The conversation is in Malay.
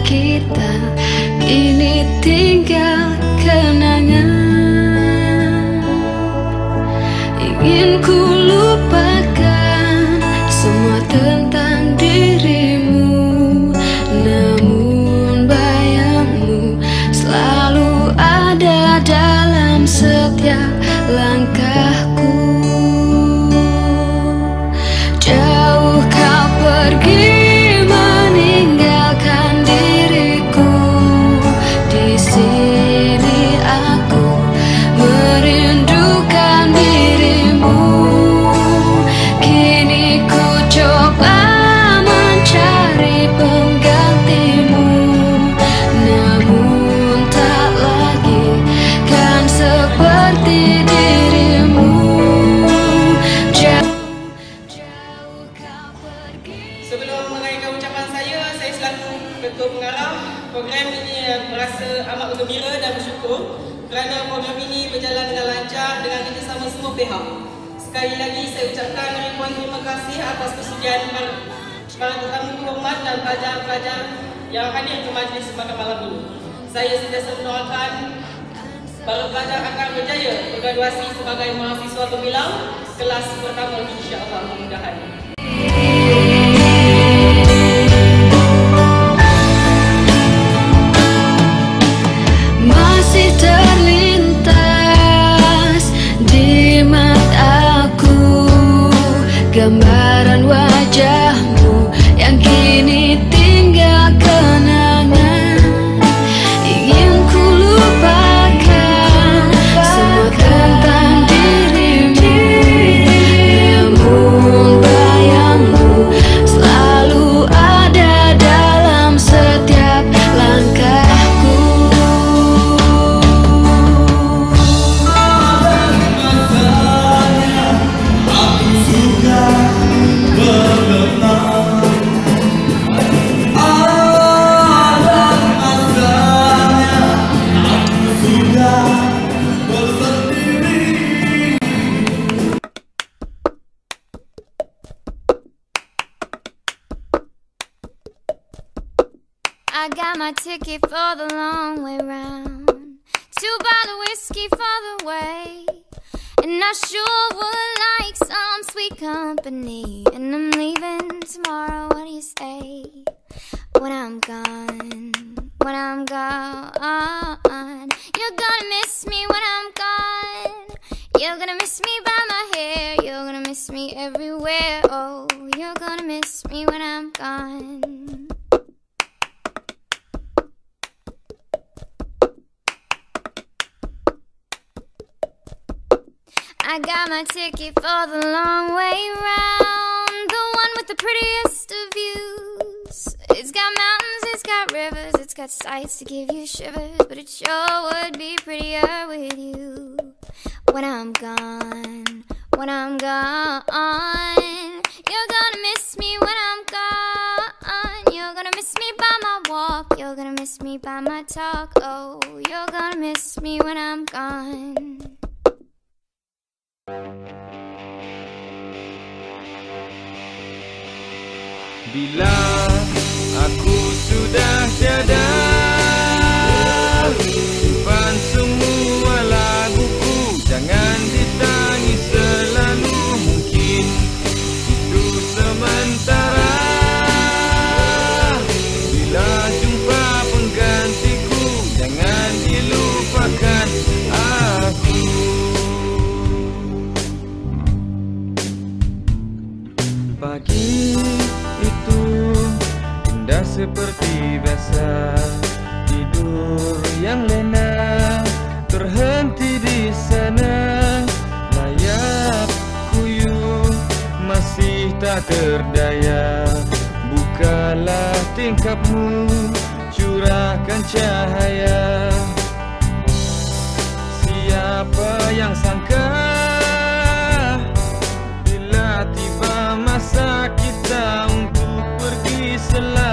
kita kini tinggal kenangan. Ingin ku lupakan semua tentang dirimu, namun bayangmu selalu ada dalam setiap langkahku. Jauh kau pergi meninggalkan diriku, di sini aku merindukan dirimu. Kini ku coba mencari penggantimu, namun tak lagi kan seperti dirimu. Jauh kau pergi. Sebelum mengakhiri ucapan saya selaku Ketua Pengarah program ini merasa amat bergembira dan bersyukur kerana program ini berjalan dengan lancar dengan kerjasama semua pihak. Sekali lagi saya ucapkan ribuan terima kasih atas persetujuan para tetamu hormat dan pelajar-pelajar yang hadir ke majlis pada malam ini. Saya sentiasa mendoakan para pelajar akan berjaya bergraduasi sebagai mahasiswa gemilang kelas pertama, insya-Allah, mudah-mudahan. Masih terlintas di mataku gambaran wajahmu yang kini tinggal kenangan. Ingin ku lupakan semua tentang dirimu, namun bayangmu selalu ada dalam setiap langkahku. I got my ticket for the long way round, 2 bottles of whiskey for the way, and I sure would like some sweet company. And I'm leaving tomorrow, what do you say? When I'm gone, when I'm gone, you're gonna miss me when I'm gone. You're gonna miss me by my hair, you're gonna miss me everywhere. Oh, you're gonna miss me when I'm gone. I got my ticket for the long way round, the one with the prettiest of views. It's got mountains, it's got rivers, it's got sights to give you shivers, but it sure would be prettier with you. When I'm gone, when I'm gone, you're gonna miss me when I'm gone. You're gonna miss me by my walk, you're gonna miss me by my talk. Oh, you're gonna miss me when I'm gone. Bila aku sudah tiada, simpan semua laguku, jangan ditangis selalu, mungkin itu sementara. Bila jumpa penggantiku, jangan dilupakan aku. Pagi itu indah seperti biasa, tidur yang lena terhenti di sana. Layap kuyuh masih tak terdaya, bukalah tingkapmu, curahkan cahaya. Siapa yang sangka bila tiba masa kita untuk pergi selalu.